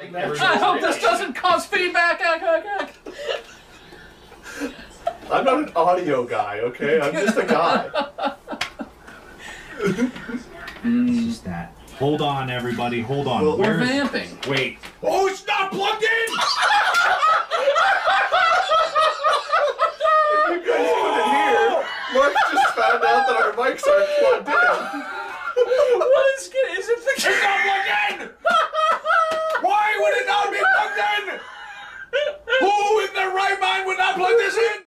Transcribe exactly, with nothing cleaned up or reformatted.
I hope this doesn't cause feedback. I'm not an audio guy, okay? I'm just a guy. It's just that. Hold on, everybody. Hold on. Well, we're Where's... vamping. Wait. Oh, it's not plugged in! You guys couldn't hear. Mark just found out that our mics aren't plugged in. What is it? Is it the... It's not plugged in! Why would it not be plugged in? Who in their right mind would not plug this in?